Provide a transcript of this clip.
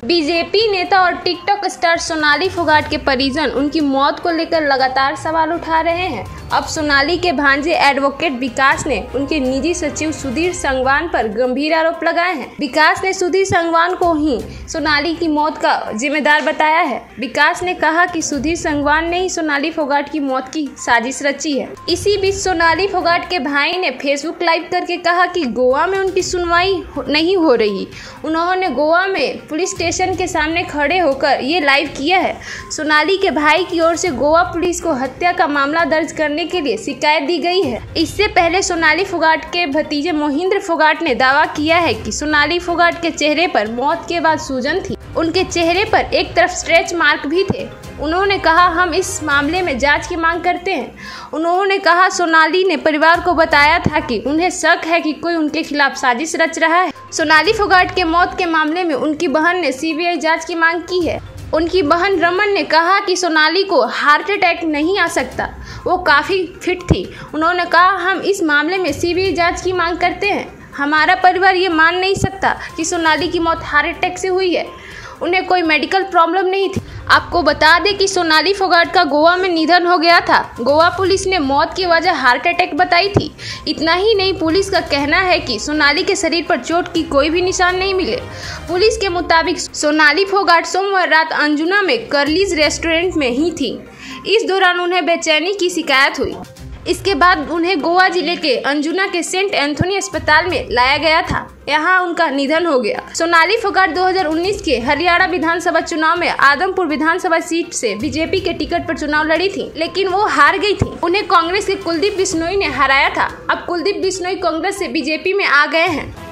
BJP नेता और TikTok star Sonali Phogat के परिजन उनकी मौत को लेकर लगातार सवाल उठा रहे हैं। अब सोनाली के भांजे एडवोकेट विकास ने उनके निजी सचिव सुधीर संगवान पर गंभीर आरोप लगाए हैं। विकास ने सुधीर संगवान को ही सोनाली की मौत का जिम्मेदार बताया है। विकास ने कहा कि सुधीर संगवान ने ही सोनाली फोगाट की मौत की साजिश रची है। इसी बीच सोनाली फोगाट के भाई ने फेसबुक लाइव करके कहा कि गोवा में उनकी सुनवाई नहीं हो रही। उन्होंने गोवा में पुलिस स्टेशन के सामने खड़े होकर ये लाइव किया है। सोनाली के भाई की ओर से गोवा पुलिस को हत्या का मामला दर्ज करने के लिए शिकायत दी गई है। इससे पहले सोनाली फोगाट के भतीजे मोहिंद्र फोगाट ने दावा किया है कि सोनाली फोगाट के चेहरे पर मौत के बाद सूजन थी। उनके चेहरे पर एक तरफ स्ट्रेच मार्क भी थे। उन्होंने कहा, हम इस मामले में जांच की मांग करते हैं। उन्होंने कहा, सोनाली ने परिवार को बताया था कि उन्हें शक है कि कोई उनके खिलाफ साजिश रच रहा है। सोनाली फोगाट के मौत के मामले में उनकी बहन ने सीबीआई जांच की मांग की है। उनकी बहन रमन ने कहा कि सोनाली को हार्ट अटैक नहीं आ सकता, वो काफ़ी फिट थी। उन्होंने कहा, हम इस मामले में सीबीआई जांच की मांग करते हैं। हमारा परिवार ये मान नहीं सकता कि सोनाली की मौत हार्ट अटैक से हुई है। उन्हें कोई मेडिकल प्रॉब्लम नहीं थी। आपको बता दें कि सोनाली फोगाट का गोवा में निधन हो गया था। गोवा पुलिस ने मौत की वजह हार्ट अटैक बताई थी। इतना ही नहीं, पुलिस का कहना है कि सोनाली के शरीर पर चोट की कोई भी निशान नहीं मिले। पुलिस के मुताबिक सोनाली फोगाट सोमवार रात अंजुना में कर्लीज रेस्टोरेंट में ही थी। इस दौरान उन्हें बेचैनी की शिकायत हुई। इसके बाद उन्हें गोवा जिले के अंजुना के सेंट एंथोनी अस्पताल में लाया गया था। यहाँ उनका निधन हो गया। सोनाली फोगाट 2019 के हरियाणा विधानसभा चुनाव में आदमपुर विधानसभा सीट से बीजेपी के टिकट पर चुनाव लड़ी थी, लेकिन वो हार गई थी। उन्हें कांग्रेस के कुलदीप बिश्नोई ने हराया था। अब कुलदीप बिश्नोई कांग्रेस से बीजेपी में आ गए हैं।